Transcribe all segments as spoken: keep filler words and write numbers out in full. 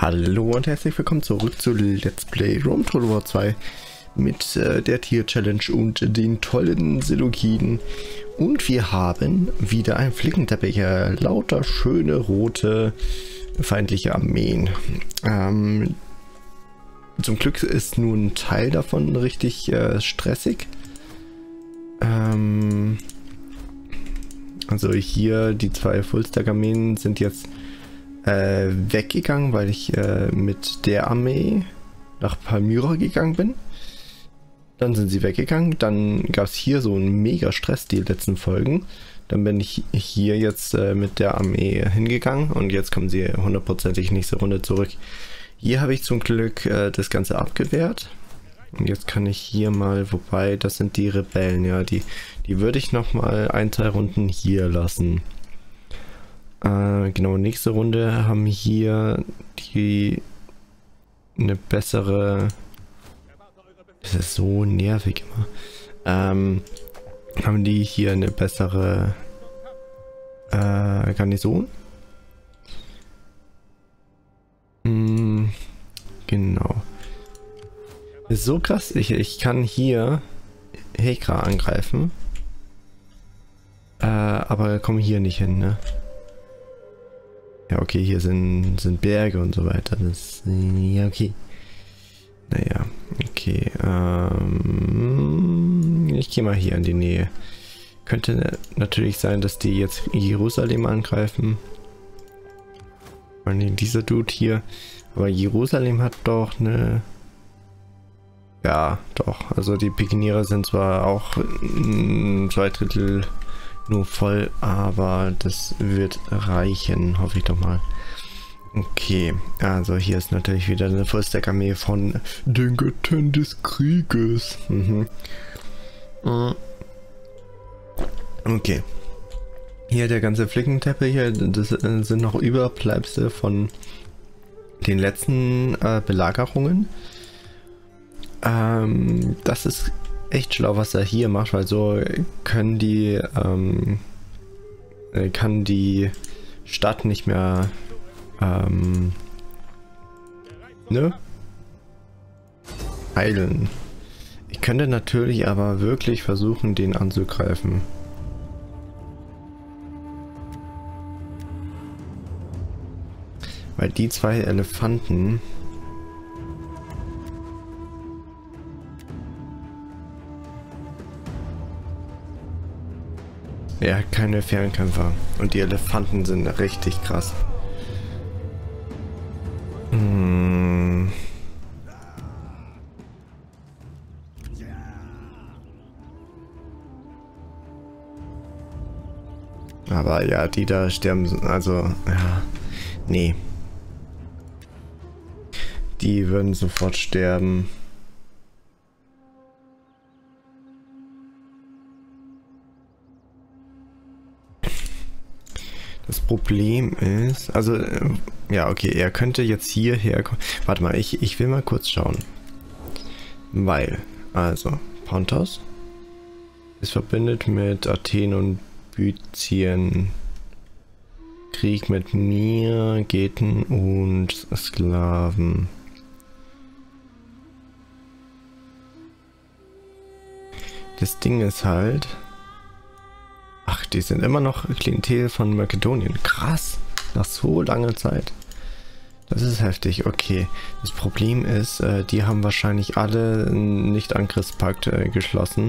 Hallo und herzlich willkommen zurück zu Let's Play Rome Total War zwei mit äh, der Tier-Challenge und den tollen Seleukiden. Und wir haben wieder einen Flickenteppich, äh, lauter schöne rote feindliche Armeen. Ähm, zum Glück ist nur ein Teil davon richtig äh, stressig. Ähm, also hier die zwei Fullstack-Armeen sind jetzt äh, weggegangen, weil ich äh, mit der Armee nach Palmyra gegangen bin. Dann sind sie weggegangen. Dann gab es hier so einen mega Stress die letzten Folgen. Dann bin ich hier jetzt äh, mit der Armee hingegangen und jetzt kommen sie hundertprozentig nächste Runde zurück. Hier habe ich zum Glück äh, das Ganze abgewehrt. Und jetzt kann ich hier mal, wobei das sind die Rebellen, ja, die, die würde ich noch mal ein, zwei Runden hier lassen. Äh, genau, nächste Runde haben hier die eine bessere. Das ist so nervig immer. Ähm, haben die hier eine bessere äh, Garnison? Hm, genau. Ist so krass, ich, ich kann hier Hekra angreifen. Äh, aber komme hier nicht hin, ne? Ja, okay, hier sind, sind Berge und so weiter. Das, ja, okay. Naja, okay. Ähm, ich gehe mal hier in die Nähe. Könnte natürlich sein, dass die jetzt Jerusalem angreifen. Vor allem dieser Dude hier. Aber Jerusalem hat doch eine... Ja, doch. Also die Pikinierer sind zwar auch mh, zwei Drittel nur voll, aber das wird reichen, hoffe ich doch mal. Okay, also hier ist natürlich wieder eine Fullstack-Armee von den Göttern des Krieges. Mhm. Okay. Hier der ganze Flickenteppich hier, das sind noch Überbleibsel von den letzten äh, Belagerungen. Ähm, das ist echt schlau, was er hier macht, weil so können die, ähm, kann die Stadt nicht mehr, ähm, ne? heilen. Ich könnte natürlich aber wirklich versuchen, den anzugreifen. Weil die zwei Elefanten... Er hat keine Fernkämpfer und die Elefanten sind richtig krass. Hm. Aber ja, die da sterben, also ja, nee. Die würden sofort sterben. Das Problem ist, also, äh, ja, okay, er könnte jetzt hierher kommen. Warte mal, ich, ich will mal kurz schauen. Weil, also, Pontos ist verbindet mit Athen und Byzien. Krieg mit mir, Geten und Sklaven. Das Ding ist halt... Ach, die sind immer noch Klientel von Makedonien. Krass. Nach so langer Zeit. Das ist heftig. Okay. Das Problem ist, äh, die haben wahrscheinlich alle einen Nicht-Angriffspakt äh, geschlossen.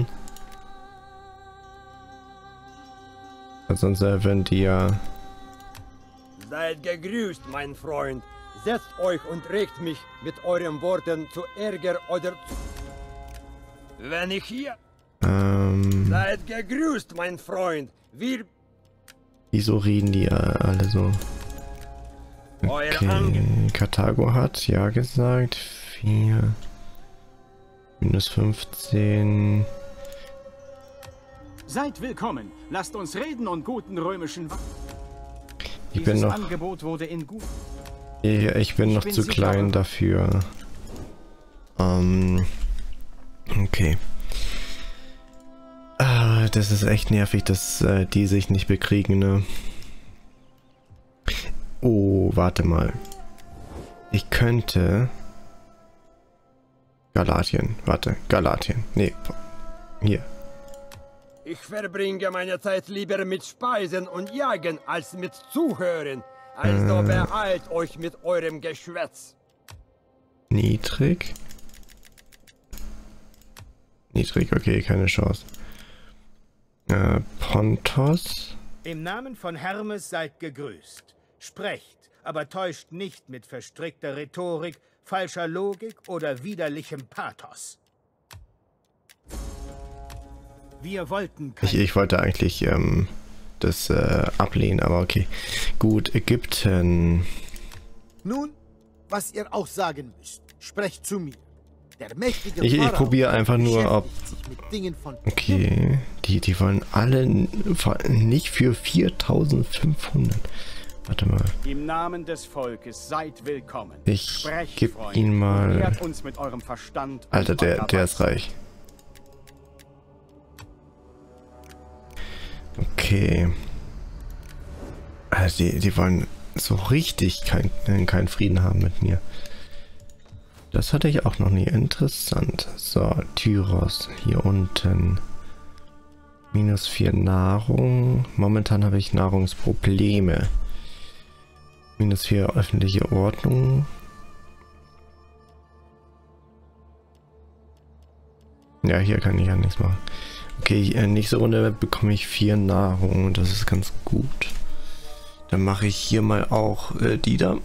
Weil sonst äh, würden die ja... Seid gegrüßt, mein Freund. Setzt euch und regt mich mit euren Worten zu Ärger oder... Wenn ich hier... Ähm, Seid gegrüßt, mein Freund. Wir... Wieso reden die alle so? Okay, Karthago hat ja gesagt. vier. Minus fünfzehn. Seid willkommen. Lasst uns reden und guten römischen... Ich bin noch... Angebot wurde in gut... Ich, ich bin ich noch bin zu klein dafür. Ähm... Okay. Ah, das ist echt nervig, dass äh, die sich nicht bekriegen, ne? Oh, warte mal. Ich könnte... Galatien, warte, Galatien. Nee, hier. Ich verbringe meine Zeit lieber mit Speisen und Jagen als mit Zuhören. Also äh, beeilt euch mit eurem Geschwätz. Niedrig. Niedrig, okay, keine Chance. Äh, Pontos. Im Namen von Hermes seid gegrüßt. Sprecht, aber täuscht nicht mit verstrickter Rhetorik, falscher Logik oder widerlichem Pathos. Wir wollten Ich, ich wollte eigentlich ähm, das äh, ablehnen, aber okay. Gut, Ägypten. Nun, was ihr auch sagen müsst, sprecht zu mir. Der mächtige Ich, ich Pharao probiere einfach nur, ob... beschäftigt sich mit Dingen von Okay, die, die wollen alle nicht für viertausendfünfhundert. Warte mal. Im Namen des Volkes seid willkommen. Ich Sprecht, gebe Freunde, ihn und mal... ehrt uns mit eurem Verstand und Alter, der, eurer der ist Weisheit. reich. Okay. Also die, die wollen so richtig keinen kein Frieden haben mit mir. Das hatte ich auch noch nie. Interessant. So, Tyros hier unten. Minus vier Nahrung. Momentan habe ich Nahrungsprobleme. Minus vier öffentliche Ordnung. Ja, hier kann ich ja nichts machen. Okay, äh, nächste Runde bekomme ich vier Nahrung. Das ist ganz gut. Dann mache ich hier mal auch äh, die da.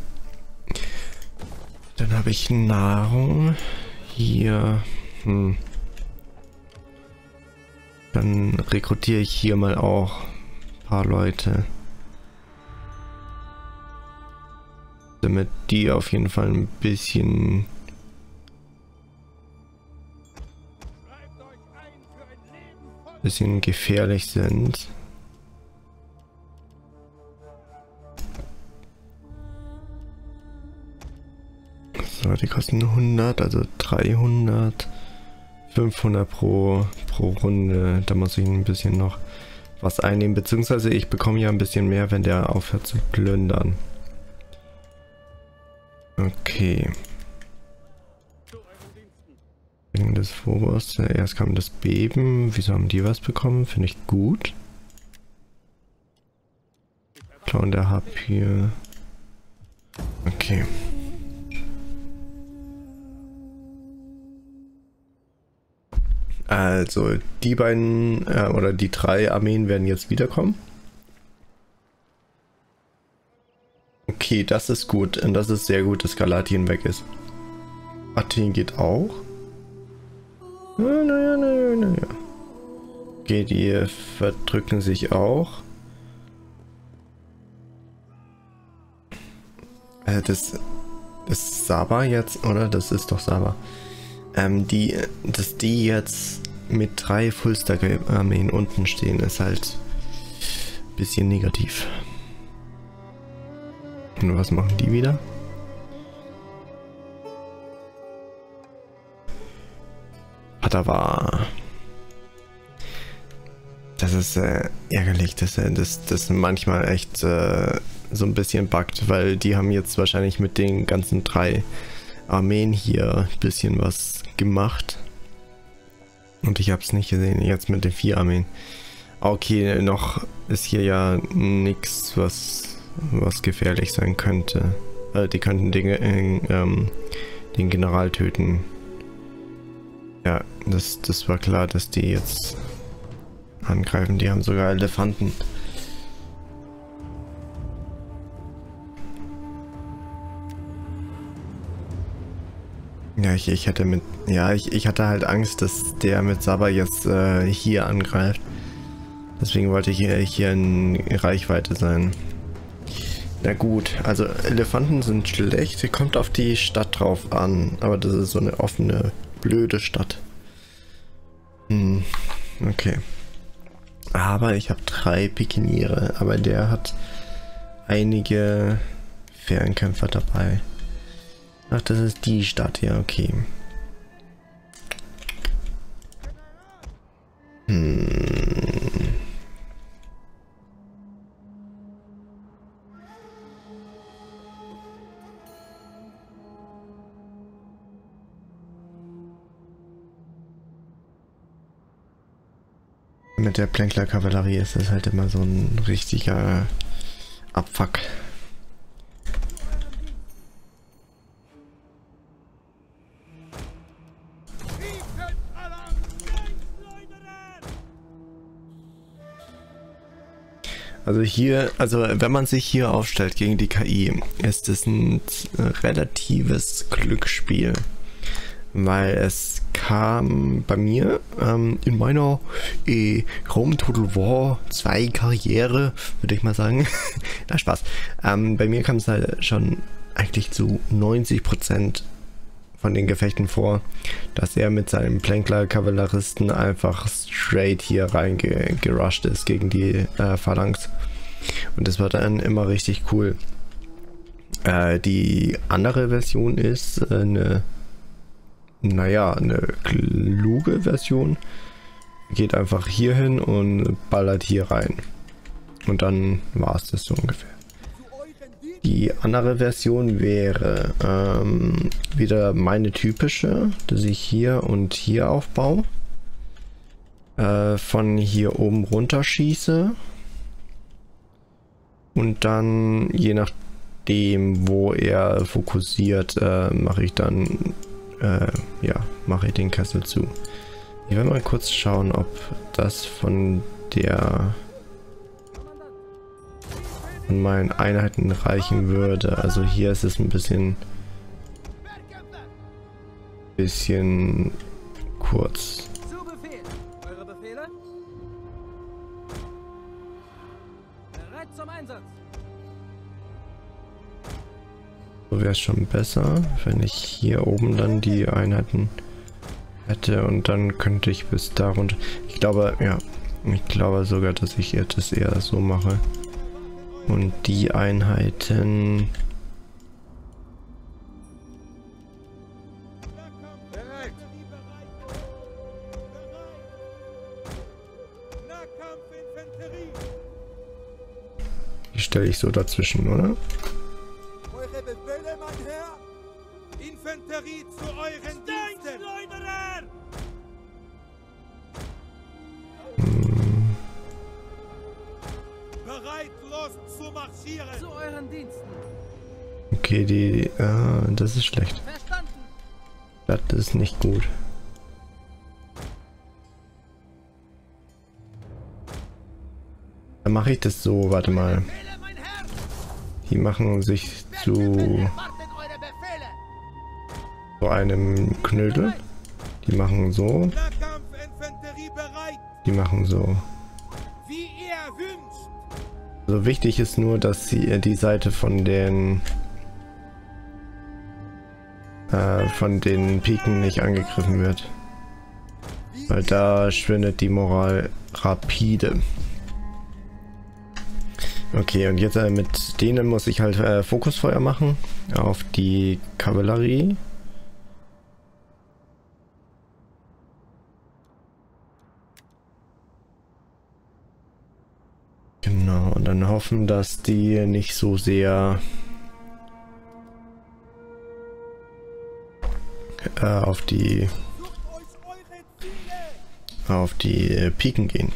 Dann habe ich Nahrung. Hier. Hm. Dann rekrutiere ich hier mal auch ein paar Leute. Damit die auf jeden Fall ein bisschen... bisschen gefährlich sind. So, die kosten hundert, also dreihundert, fünfhundert pro, pro Runde. Da muss ich ein bisschen noch was einnehmen, beziehungsweise ich bekomme ja ein bisschen mehr, wenn der aufhört zu plündern. Okay. Das Phobos, erst kam das Beben. Wieso haben die was bekommen? Finde ich gut. Klauen der Harpie. Okay. Also, die beiden äh, oder die drei Armeen werden jetzt wiederkommen. Okay, das ist gut. Und das ist sehr gut, dass Galatien weg ist. Athen geht auch. Naja, naja, naja, naja. Okay, die verdrücken sich auch. Äh, das, das ist Saba jetzt, oder? Das ist doch Saba. Ähm, die, dass die jetzt mit drei Fullstack-Armeen unten stehen, ist halt ein bisschen negativ. Und was machen die wieder? Padawa. Das ist äh, ärgerlich, dass äh, das, das manchmal echt äh, so ein bisschen buggt, weil die haben jetzt wahrscheinlich mit den ganzen drei Armeen hier ein bisschen was gemacht. Und ich habe es nicht gesehen, jetzt mit den vier Armeen. Okay, noch ist hier ja nichts, was, was gefährlich sein könnte. Äh, die könnten den, äh, ähm, den General töten. Ja, das, das war klar, dass die jetzt angreifen. Die haben sogar Elefanten. Ja, ich, ich hatte mit... Ja, ich, ich hatte halt Angst, dass der mit Saba jetzt äh, hier angreift. Deswegen wollte ich hier, hier in Reichweite sein. Na gut, also Elefanten sind schlecht. Kommt auf die Stadt drauf an. Aber das ist so eine offene, blöde Stadt. Hm, okay. Aber ich habe drei Pikiniere. Aber der hat einige Fernkämpfer dabei. Ach, das ist die Stadt, ja, okay. Hm. Mit der Plänkler-Kavallerie ist das halt immer so ein richtiger Abfuck. Also hier, also wenn man sich hier aufstellt gegen die K I, ist es ein relatives Glücksspiel, weil es kam bei mir ähm, in meiner äh, Rome Total War zwei Karriere, würde ich mal sagen, na Spaß, ähm, bei mir kam es halt schon eigentlich zu neunzig Prozent von den Gefechten vor, dass er mit seinem Plänkler-Kavalleristen einfach straight hier reingerusht ist gegen die äh, Phalanx. Und das war dann immer richtig cool. Äh, die andere Version ist äh, eine, naja, eine kluge Version. Geht einfach hier hin und ballert hier rein. Und dann war es das so ungefähr. Die andere Version wäre ähm, wieder meine typische, dass ich hier und hier aufbaue. Äh, von hier oben runter schieße. Und dann, je nachdem, wo er fokussiert, äh, mache ich dann, äh, ja, mache ich den Kessel zu. Ich will mal kurz schauen, ob das von der... meinen Einheiten reichen würde. Also hier ist es ein bisschen bisschen kurz. Zu Befehl. Eure Befehle? Bereit zum Einsatz. So wäre es schon besser, wenn ich hier oben dann die Einheiten hätte und dann könnte ich bis da runter. Ich glaube, ja, ich glaube sogar, dass ich das eher so mache. Und die Einheiten... Die stelle ich so dazwischen, oder? Eure Befehle, mein Herr! Infanterie zu euren Diensten! Hm. Bereit, los zu marschieren! Zu euren Diensten. Okay, die... Ah, das ist schlecht. Verstanden. Das ist nicht gut. Dann mache ich das so, warte mal. Die machen sich zu... zu einem Knödel. Die machen so. Die machen so. Wie ihr wünscht! Also wichtig ist nur, dass sie die Seite von den äh, von den Piken nicht angegriffen wird. Weil da schwindet die Moral rapide. Okay, und jetzt äh, mit denen muss ich halt äh, Fokusfeuer machen auf die Kavallerie. Genau, und dann hoffen, dass die nicht so sehr äh, auf die auf die äh, Piken gehen.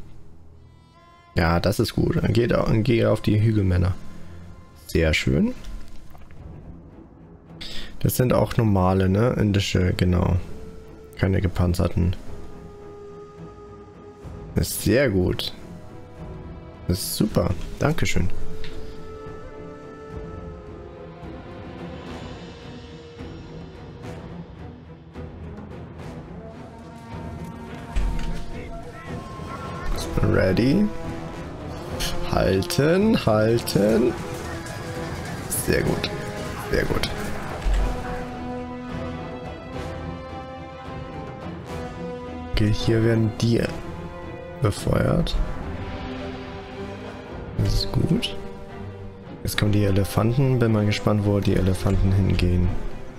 Ja, das ist gut. Dann geht, geht auf die Hügelmänner. Sehr schön. Das sind auch normale, ne? Indische, genau. Keine gepanzerten. Das ist sehr gut. Das ist super. Dankeschön. Ready. Halten, halten. Sehr gut. Sehr gut. Okay, hier werden die befeuert. Das ist gut. Jetzt kommen die Elefanten. Bin mal gespannt, wo die Elefanten hingehen.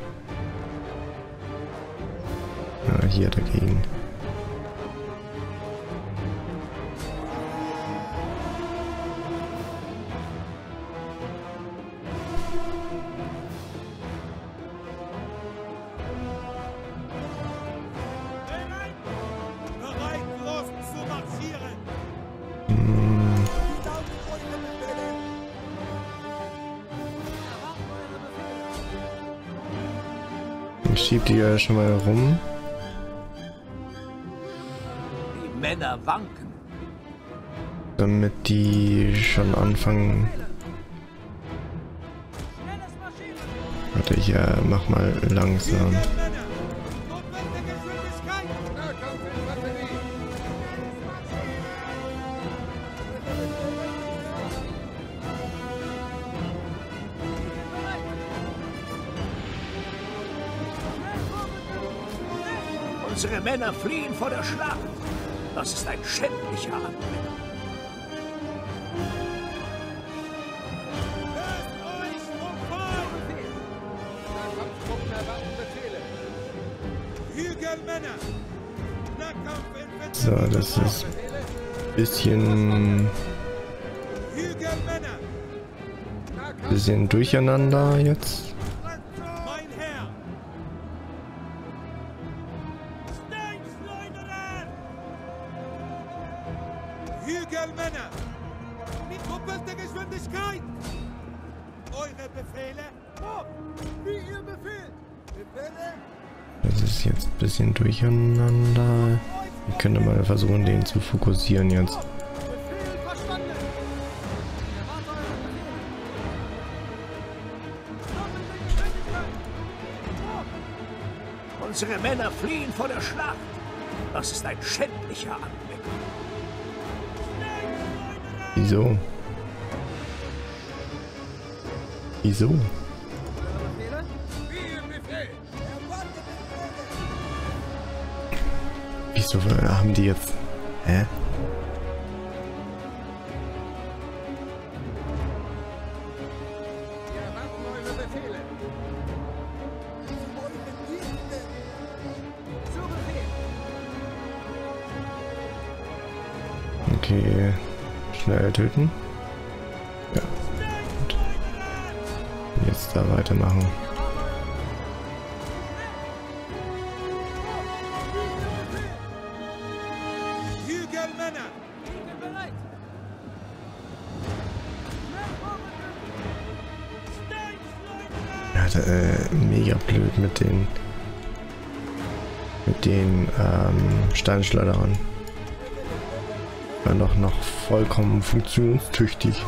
Ja, hier dagegen. Bereit, los zu marschieren! Hm. Ich schieb die ja schon mal rum. Die Männer wanken. Damit die schon anfangen. Warte, ich äh, mach mal langsam. Unsere Männer fliehen vor der Schlacht. Das ist ein schändlicher Anblick. So, das ist ein bisschen, bisschen durcheinander jetzt. Hügelmänner! Mit doppelter Geschwindigkeit! Eure Befehle? Oh, wie ihr befehlt! Befehle? Das ist jetzt ein bisschen durcheinander. Ich könnte mal versuchen, den zu fokussieren jetzt. Befehl verstanden! Unsere Männer fliehen vor der Schlacht. Das ist ein schändlicher Anblick. Wieso? Wieso? Wieso haben die jetzt... Hä? Okay, schnell töten. Ja, gut. Jetzt da weitermachen. Hügelmänner! Ja, äh, mega blöd mit den mit den ähm, Steinschleuderern. War doch noch vollkommen funktionstüchtig.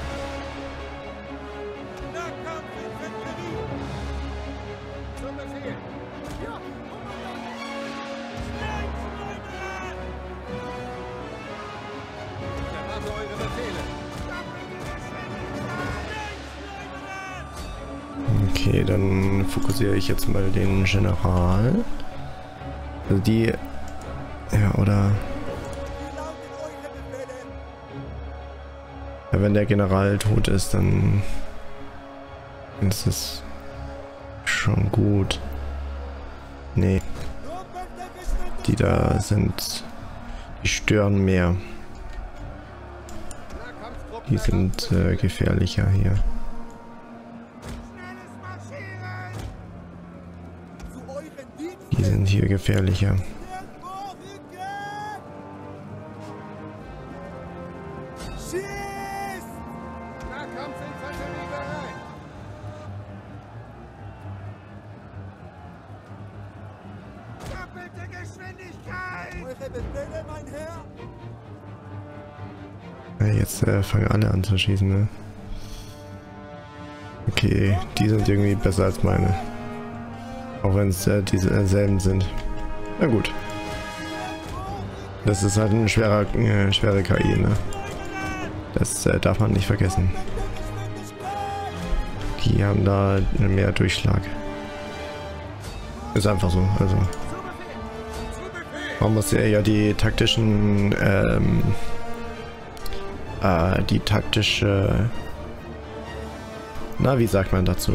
Okay, dann fokussiere ich jetzt mal den General. Also die... Ja, oder... Ja, wenn der General tot ist, dann ist es schon gut. Nee. Die da sind... Die stören mehr. Die sind äh, gefährlicher hier. Die sind hier gefährlicher. Ja, jetzt äh, fangen alle an zu schießen, ne? Okay, die sind irgendwie besser als meine. Auch wenn es äh, dieselben sind. Na gut. Das ist halt eine schwerer, äh, schwere K I, ne? Das äh, darf man nicht vergessen. Die haben da mehr Durchschlag. Ist einfach so, also. Man muss ja, ja die taktischen, ähm, äh, die taktische, na, wie sagt man dazu?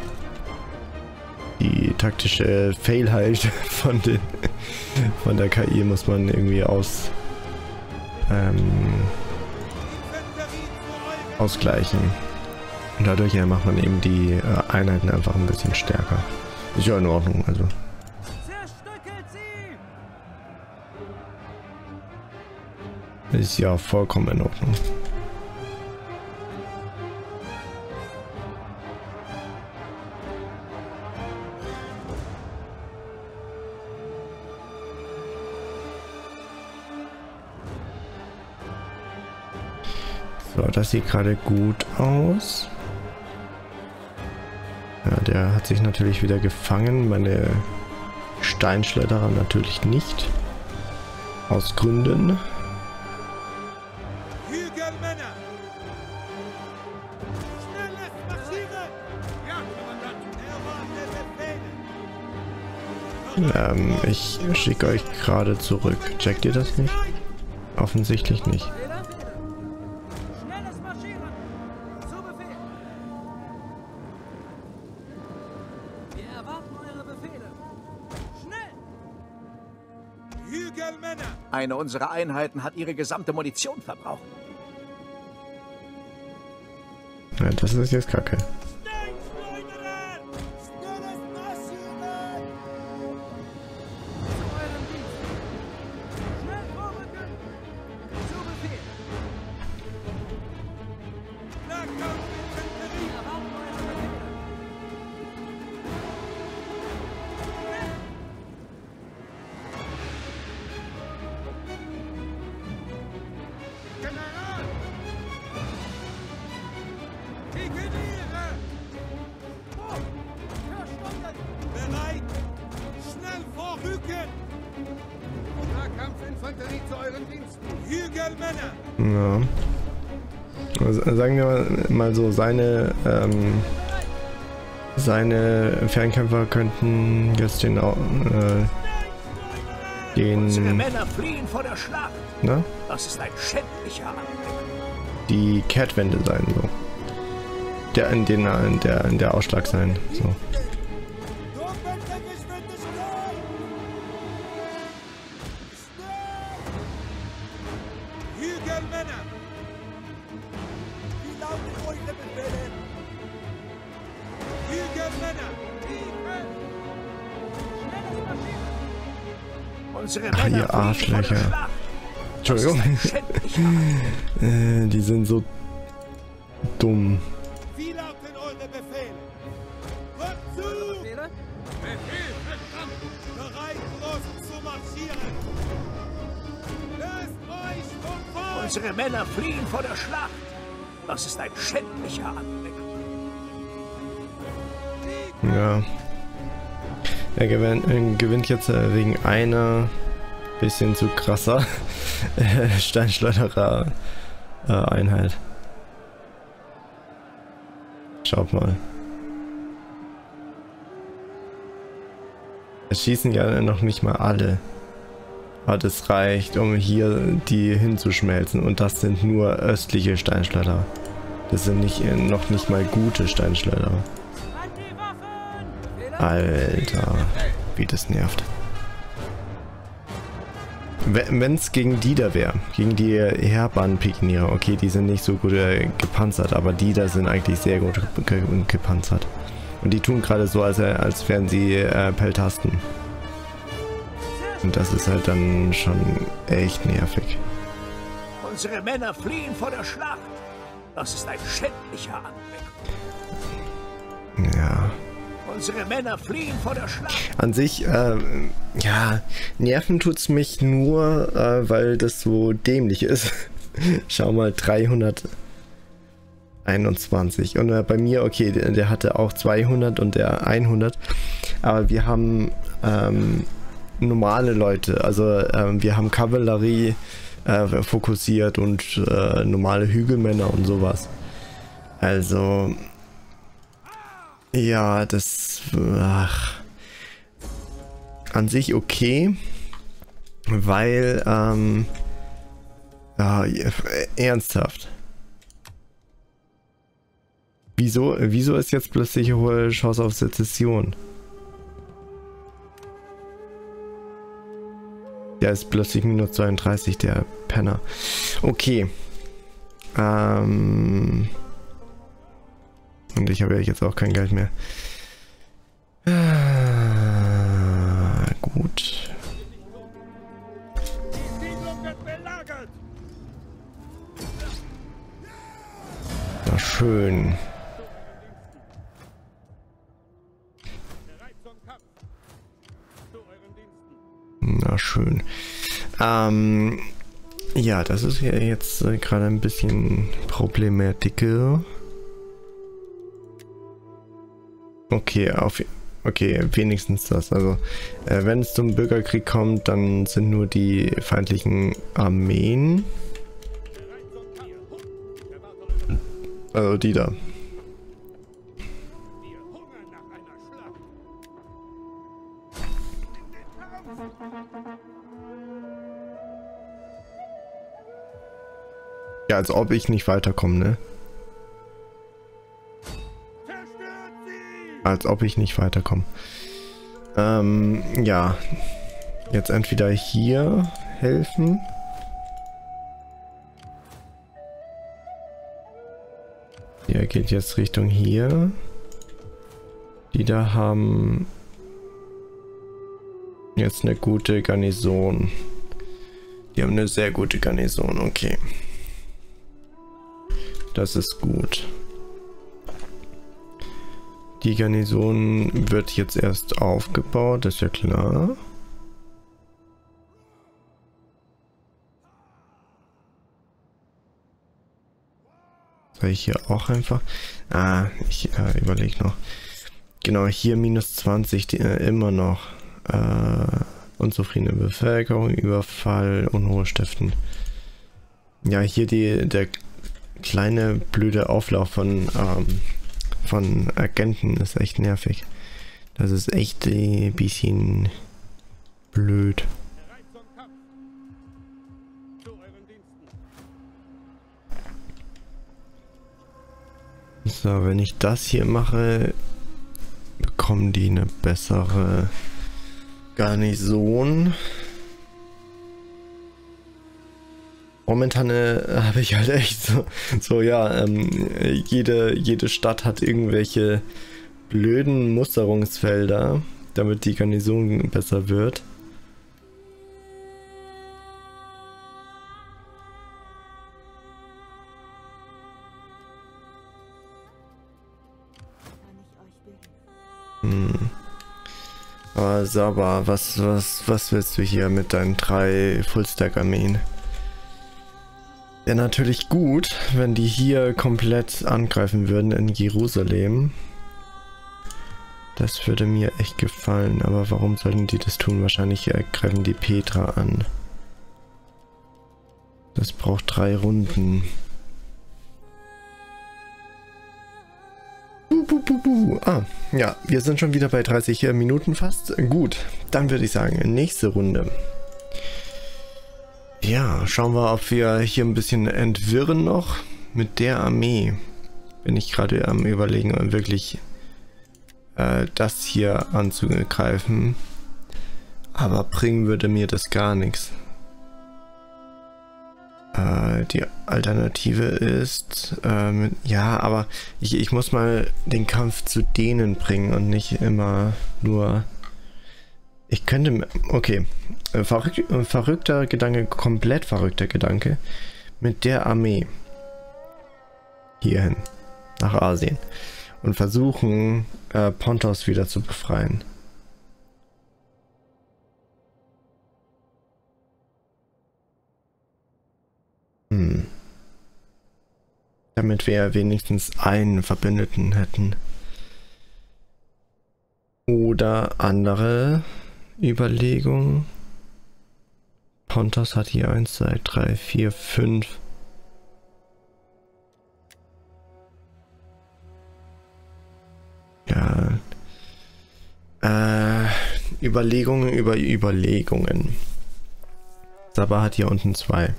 Die taktische Failheit von den von der K I muss man irgendwie aus ähm, ausgleichen. Und dadurch ja, macht man eben die äh, Einheiten einfach ein bisschen stärker. Ist ja in Ordnung, also. Ist ja vollkommen in Ordnung. So, das sieht gerade gut aus. Ja, der hat sich natürlich wieder gefangen. Meine Steinschleuderer natürlich nicht. Aus Gründen. Hügelmänner! Schnelles Marschieren! Ja, Kommandant! Er war der Befehl! Ähm, ich schicke euch gerade zurück. Checkt ihr das nicht? Offensichtlich nicht. Fehler, Fehler. Schnelles Marschieren. Zu Befehl. Wir erwarten eure Befehle. Schnell! Hügelmänner! Eine unserer Einheiten hat ihre gesamte Munition verbraucht. Ja, das ist jetzt Kacke. Steinschleuderer! Schnelles Marschieren! Zu eurem Dienst. Schnell vorrücken. Zu Befehl. Nahkampfinfanterie! Wir erwarten eure Befehle. General! Pikeniere! Oh, verstanden! Bereit! Schnell vorrücken! Nahkampfinfanterie zu euren Diensten! Hügelmänner! Ja. Also, sagen wir mal so, seine ähm, seine Fernkämpfer könnten jetzt den Au- äh, Unsere den Männer fliehen vor der Schlacht. ne? Das ist ein schändlicher Anblick. Die Kehrtwende sein, so. Der in den in der in der Ausschlag sein. So. Doppelte Geschwindigkeit! Schnell! Hügelmänner! Wie lauten eure Befehle? Hügelmänner! Tiefe! Schnelles Marschieren. Unsere Ach, Männer ihr fliehen vor der Arschlöcher. Schlacht. Entschuldigung. Das ist ein schändlicher Anblick. äh, die sind so dumm. Wie lauten eure Befehle? Hört zu! Befehle. Befehl verstanden! Bereit, los zu marschieren! Löst euch vom Feind! Unsere Männer fliehen vor der Schlacht. Das ist ein schändlicher Anblick. Ja. Er gewinnt, äh, gewinnt jetzt äh, wegen einer bisschen zu krasser äh, Steinschleuderer äh, Einheit. Schaut mal. Es schießen ja noch nicht mal alle. Aber das reicht, um hier die hinzuschmelzen. Und das sind nur östliche Steinschleuderer. Das sind nicht, äh, noch nicht mal gute Steinschleuderer. An die Waffen. Befehle. Alter, wie das nervt. Wenn es gegen die da wäre, gegen die Heerbahnpikeniere, okay, die sind nicht so gut äh, gepanzert, aber die da sind eigentlich sehr gut ge gepanzert. Und die tun gerade so, als, als wären sie äh, Peltasten. Und das ist halt dann schon echt nervig. Unsere Männer fliehen vor der Schlacht. Das ist ein schändlicher Anblick. Ja. Unsere Männer fliehen vor der Schlacht. An sich, äh, ja, nerven tut's mich nur, äh, weil das so dämlich ist. Schau mal, dreihunderteinundzwanzig. Und äh, bei mir, okay, der, der hatte auch zweihundert und der hundert. Aber wir haben ähm, normale Leute. Also ähm, wir haben Kavallerie äh, fokussiert und äh, normale Hügelmänner und sowas. Also... Ja, das... Ach, an sich okay, weil, ähm... Ja, ernsthaft. Wieso, wieso ist jetzt plötzlich hohe Chance auf Sezession? Der ist plötzlich minus zweiunddreißig, der Penner. Okay. Ähm... Und ich habe ja jetzt auch kein Geld mehr. Ah, gut. Die Siedlung wird belagert! Na schön. Na schön. Ähm, ja, das ist ja jetzt äh, gerade ein bisschen Problematiker. Okay, auf, okay, wenigstens das. Also, äh, wenn es zum Bürgerkrieg kommt, dann sind nur die feindlichen Armeen. Also die da. Ja, als ob ich nicht weiterkomme, ne? Als ob ich nicht weiterkomme. Ähm, ja. Jetzt entweder hier helfen. Der geht jetzt Richtung hier. Die da haben jetzt eine gute Garnison. Die haben eine sehr gute Garnison, okay. Das ist gut. Die Garnison wird jetzt erst aufgebaut, das ist ja klar. Soll ich hier auch einfach... Ah, ich äh, überlege noch. Genau, hier minus zwanzig, die, äh, immer noch. Äh, unzufriedene Bevölkerung, Überfall, Unruhe stiften. Ja, hier die, der kleine blöde Auflauf von, ähm, von Agenten ist echt nervig. Das ist echt ein bisschen blöd. So, wenn ich das hier mache, bekommen die eine bessere Garnison. Momentan äh, habe ich halt echt so, so ja, ähm, jede, jede Stadt hat irgendwelche blöden Musterungsfelder, damit die Garnison besser wird. Hm. Aber Saba, was, was, was willst du hier mit deinen drei Fullstack-Armeen? Ja, natürlich gut, wenn die hier komplett angreifen würden in Jerusalem. Das würde mir echt gefallen, aber warum sollten die das tun? Wahrscheinlich greifen die Petra an. Das braucht drei Runden. Buh, buh, buh, buh. Ah, ja, wir sind schon wieder bei dreißig Minuten fast. Gut, dann würde ich sagen, nächste Runde. Ja, schauen wir, ob wir hier ein bisschen entwirren noch. Mit der Armee bin ich gerade am Überlegen, wirklich äh, das hier anzugreifen. Aber bringen würde mir das gar nichts. Äh, die Alternative ist, äh, mit, ja, aber ich, ich muss mal den Kampf zu denen bringen und nicht immer nur... Ich könnte, okay, verrück, verrückter Gedanke, komplett verrückter Gedanke, mit der Armee hierhin, nach Asien und versuchen, äh, Pontos wieder zu befreien. Hm. Damit wir wenigstens einen Verbündeten hätten. Oder andere Überlegung. Pontos hat hier eins, zwei, drei, vier, fünf. Ja. Äh, Überlegungen über Überlegungen. Saba hat hier unten zwei.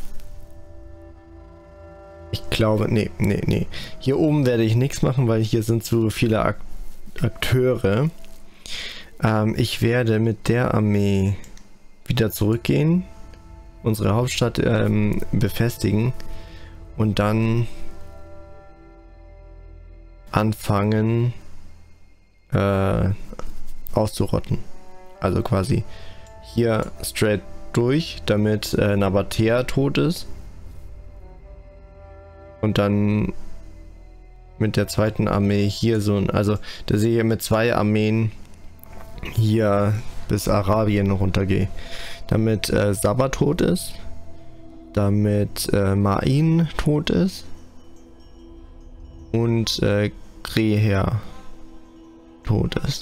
Ich glaube, nee, nee, nee. Hier oben werde ich nichts machen, weil hier sind so viele Ak Akteure. Ähm, ich werde mit der Armee wieder zurückgehen, unsere Hauptstadt ähm, befestigen und dann anfangen äh, auszurotten. Also quasi hier straight durch, damit äh, Nabatea tot ist. Und dann mit der zweiten Armee hier so ein, also dass ich hier mit zwei Armeen hier bis Arabien runtergehe. Damit äh, Sabba tot ist, damit äh, Ma'in tot ist und äh, Greher tot ist.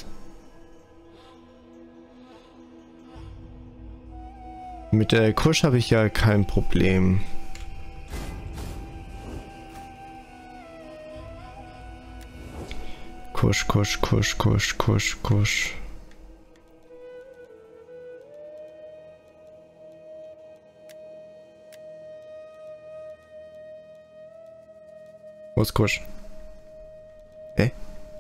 Mit der Kusch habe ich ja kein Problem. Kusch, Kusch, Kusch, Kusch, Kusch, Kusch. Wo ist Kusch? Hä?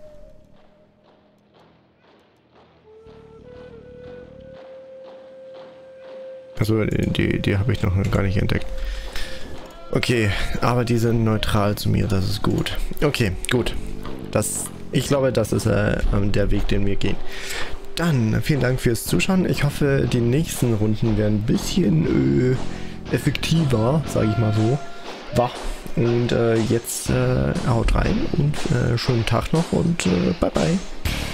Also die, die habe ich noch gar nicht entdeckt. Okay, aber die sind neutral zu mir, das ist gut. Okay, gut. Das, ich glaube, das ist äh, der Weg, den wir gehen. Dann vielen Dank fürs Zuschauen. Ich hoffe, die nächsten Runden werden ein bisschen äh, effektiver, sage ich mal so. Wach. Und äh, jetzt äh, haut rein und äh, schönen Tag noch und äh, bye bye.